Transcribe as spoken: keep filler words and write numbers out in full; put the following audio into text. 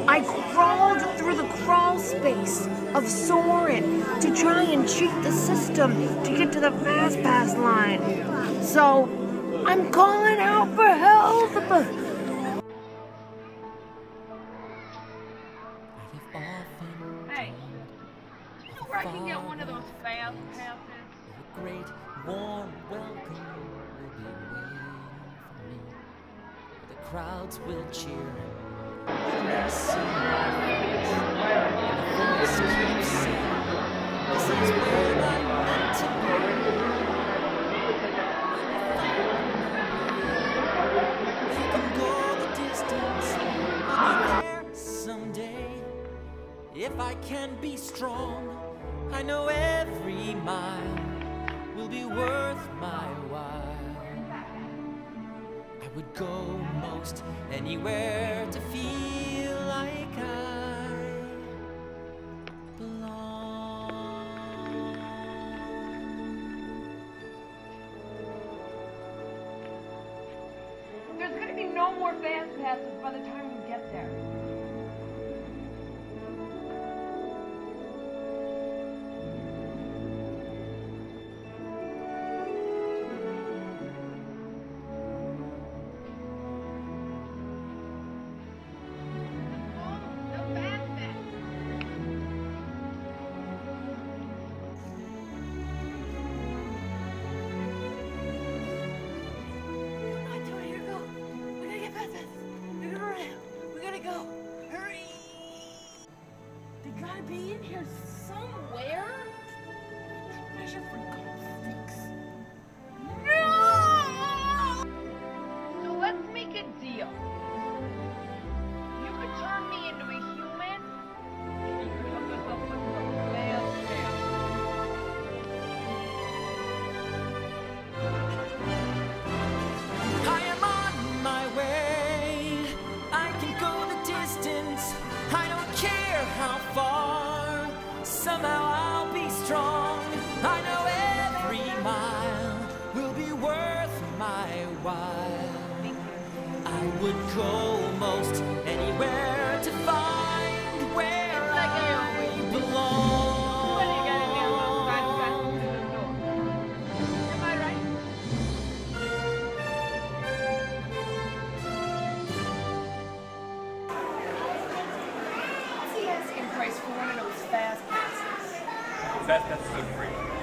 I crawled through the crawl space of Soarin' to try and cheat the system to get to the fast pass line. So, I'm calling out for help. Hey, do you know where I can get one of those fast passes? A great warm welcome will be waiting for me. The crowds will cheer when they see my face. And the voice keeps saying, this is where I'm meant to be. I can go the distance, I'll be there someday. If I can be strong, I know every mile will be worth my while. I would go most anywhere to feel like I belong. There's gonna be no more fast passes by the time we get there. They gotta be in here somewhere. Treasure for God's sakes. No! So let's make a deal. You could turn me into a human, and you could hook us up with some fast passes. I am on my way. I can go the distance. I don't care how far. Somehow I'll be strong. I know every mile will be worth my while. I would go most anywhere to find where I belong. What do you gotta do? Drive fast to the door. Am I right? What's the asking price for one of those fast passes? Fast passes are free.